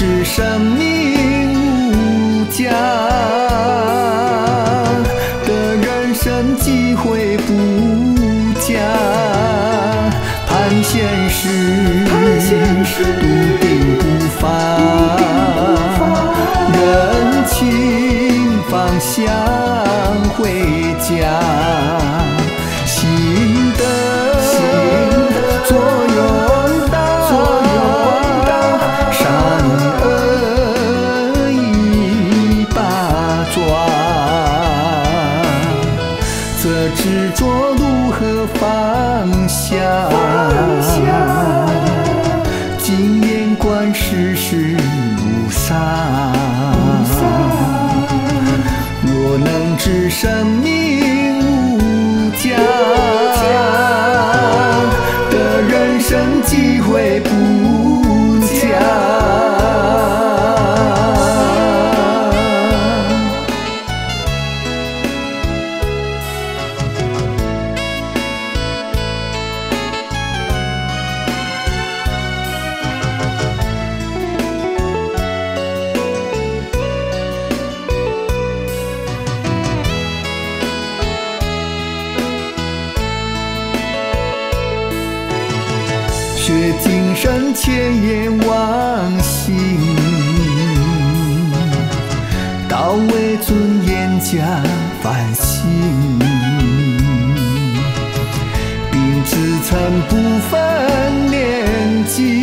知生命无价的人生机会不佳，盼现实笃定不发，认清方向回家，心的作用大，善恶一把抓，则执着如何放下？经验观世事如沙，若能知生命无价的人生机会不佳。学精神前言忘形，到为尊严加反省，并自称不分年纪，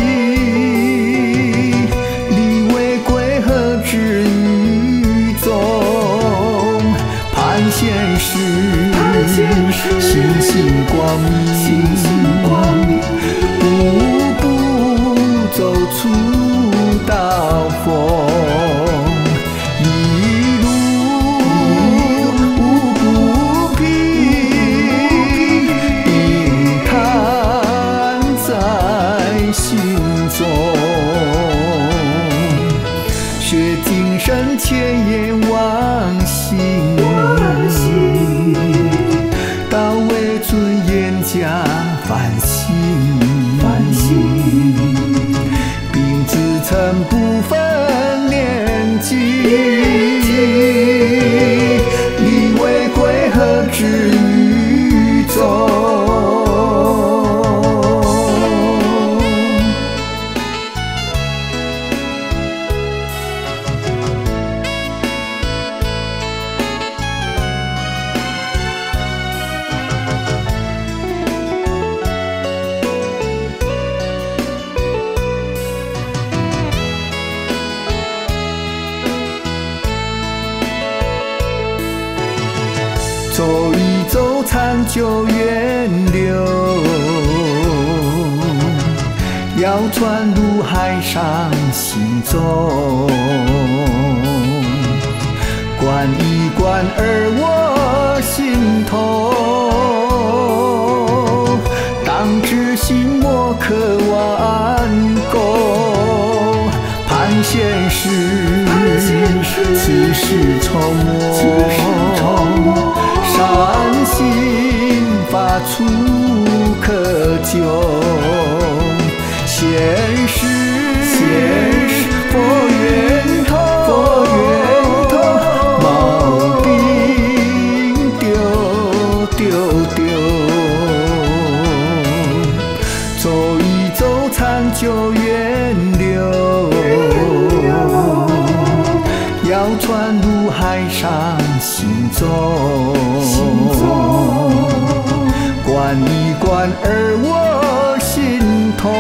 立为归和之于众，盼现实心性光明，步步走出道峰，一路不平，定看在心中。学精神前言忘形，到为尊严加反省，并自称不分年纪，立为归和之于众。走一走长久远流，要传入海上行走。观一观而我心头，当知心我可挽钩。盼现实此事筹谋，善心发出可救，现实佛源头，毛病丢，走一走长久远流，要传入海上行走。观一观而我心头，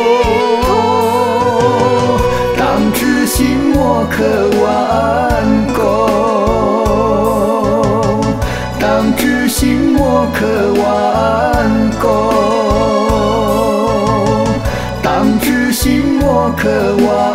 当知心我可挽钩，当知心我可挽钩，当知心我可挽